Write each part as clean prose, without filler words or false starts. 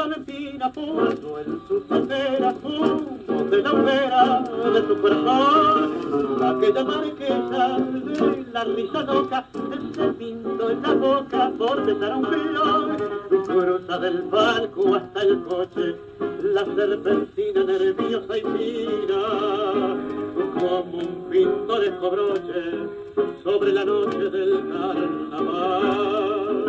Valentina puso en su sandera humo de la hoguera de su corazón. Aquella marquesa de la risa loca se pintó en la boca por besar a un flor. Cruza del palco hasta el coche la serpentina nerviosa y fina, como un pintoresco broche sobre la noche del carnaval.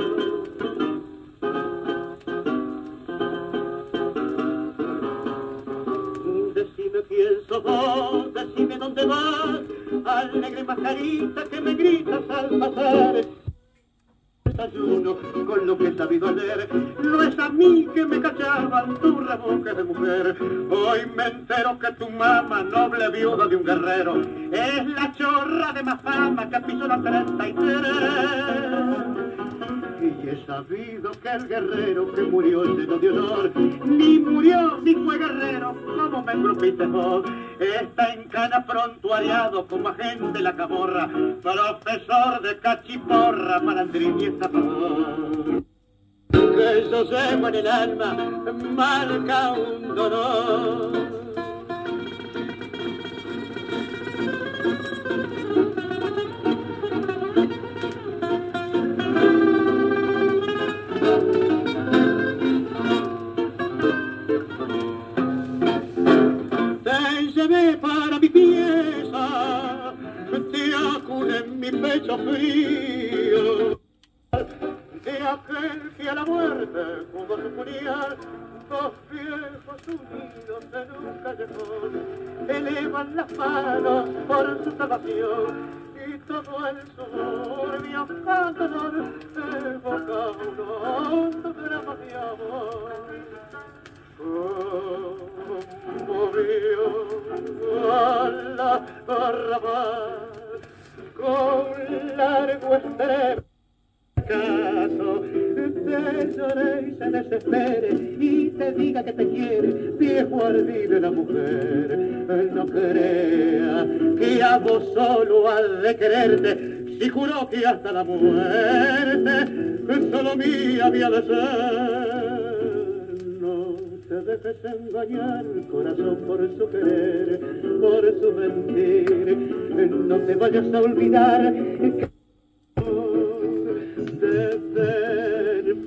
Decime quién sos vos, decime dónde vas, alegre mascarita que me gritas al pasar. Desayuno con lo que he sabido leer, no es a mí que me cachaban tu reboque de mujer. Hoy me entero que tu mamá, noble viuda de un guerrero, es la chorra de más fama que pisó la 33. Y he sabido que el guerrero que murió lleno de honor, ni murió ni fue guerrero, como me engrupiste vos. Está en cana prontuariado como agente de la camorra, profesor de cachiporra, malandrín y estafador. Que yo llevo en el alma marca un dolor. Para mi pieza, te acude en mi pecho frío, de aquel que a la muerte pudo suponer, dos viejos unidos en un callejón, elevan las manos por su salvación, y todo el suburbio canta dolor, evoca un hondo drama de amor. Movió a la arrabal con largo estremo caso, te lloré y se desespere y te diga que te quiere, viejo ardido la mujer. No crea que a vos solo ha de quererte, si juró que hasta la muerte solo mía había de ser. Te dejes engañar, corazón, por su querer, por su mentir. No te vayas a olvidar que de ser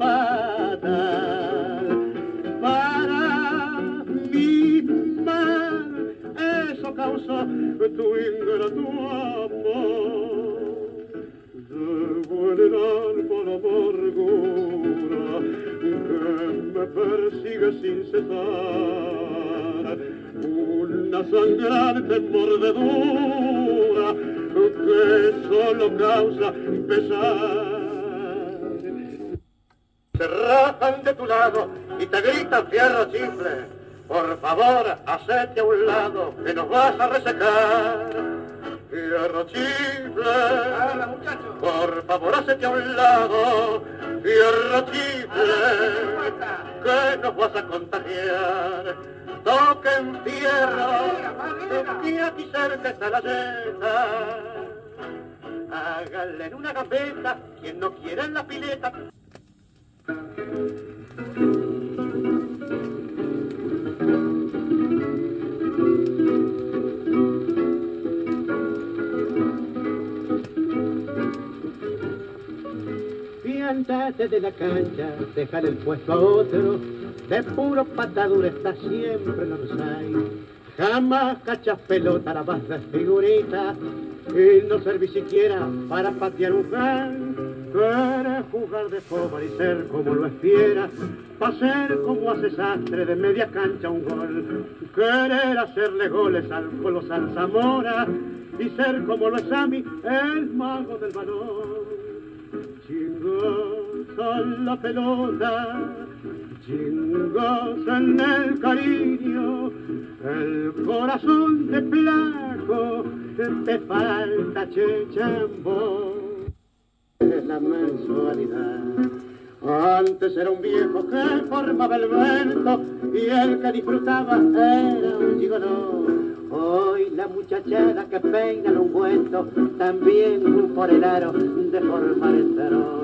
fatal para mi mal. Eso causó tu ingrato amor. Llevo en el alma la amargura que me persigue sin cesar, una sangrante mordedura que solo causa pesar. Se rajan de tu lado y te gritan fierro chifle, por favor, hacete a un lado que nos vas a resecar. Fierro chifle, por favor, hacete a un lado. Fierro chifle, que nos vas a contagiar. Toquen fierro, que aquí cerca está la yeta. Háganle en una gambeta, quien no quiera en la pileta. Andate de la cancha, dejar el puesto a otro, de puro patadura está siempre en Orsay. Jamás cachas pelota, la vas de figurita, y no servís siquiera para patear un can. Querés jugar de fútbol y ser como lo espiera, pa' ser como hace Sastre de media cancha un gol. Querer hacerle goles al colosal Zamora, y ser como lo es Sami, el mago del balón. Chingosa en la pelota, chingosa en el cariño, el corazón de flaco, te falta chechambo. Es la mensualidad. Antes era un viejo que formaba el vento y el que disfrutaba era un gigoló. Hoy la muchachada que peina el ungüento también por el aro de formar el cerro.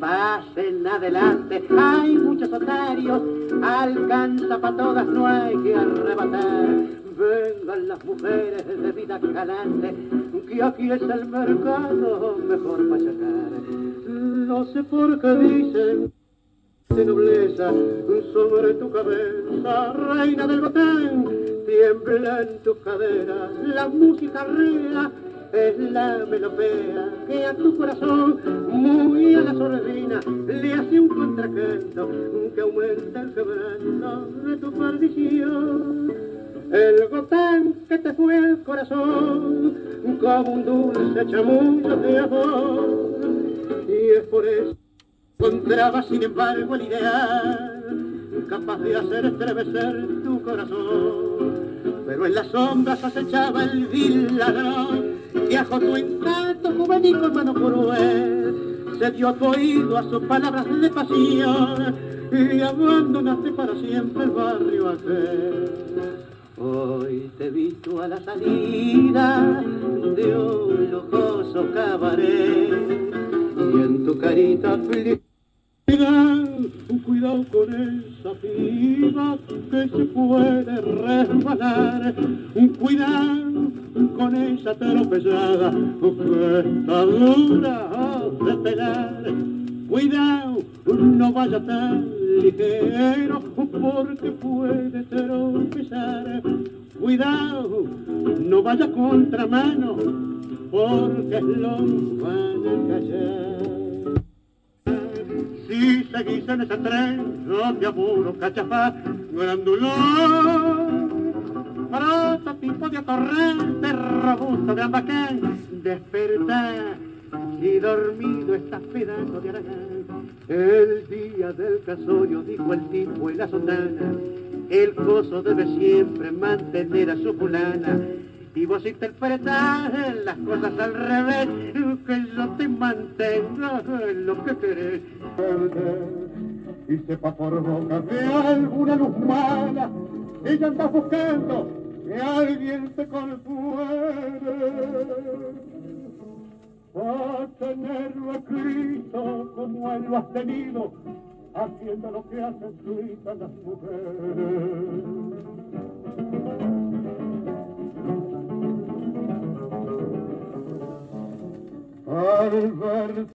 pasen adelante, hay muchos otarios, alcanza para todas, no hay que arrebatar. Vengan las mujeres de vida galante, que aquí es el mercado mejor para sacar. No sé por qué dicen de nobleza sobre tu cabeza, reina del botán, tiembla en tus caderas la música ría. Es la melopea que a tu corazón, muy a la sordina, le hace un contracanto que aumenta el quebranto de tu perdición. El gotán que te fue el corazón, como un dulce chamullo de amor. Y es por eso que encontraba sin embargo el ideal, capaz de hacer estremecer tu corazón. Pero en las sombras acechaba el vil ladrón, que bajo tu encanto juvenil con mano cruel se dio tu oído a sus palabras de pasión y abandonaste para siempre el barrio aquel. Hoy te he visto a la salida de un lujoso cabaret y en tu carita feliz. Cuidado con esa piba que se puede resbalar, cuidado con esa tropezada que está dura de pelar, cuidado, no vaya tan ligero porque puede tropezar, cuidado, no vaya contramano porque lo van a callar. Si seguís en ese tren, no te apuro, cachafá, grandulón, prototipo de atorrante, robusto, gran bacán, despertar, y dormido estás pedazo de aragán. El día del casorio, dijo el tipo en la sotana, el coso debe siempre mantener a su fulana. Y vos interpretás las cosas al revés, que yo te mantenga en lo que querés. Y sepa por boca de alguna luz mala, ella anda buscando que alguien te consuele. A tenerlo escrito como él lo has tenido, haciendo lo que hacen escritas las mujeres. Al ver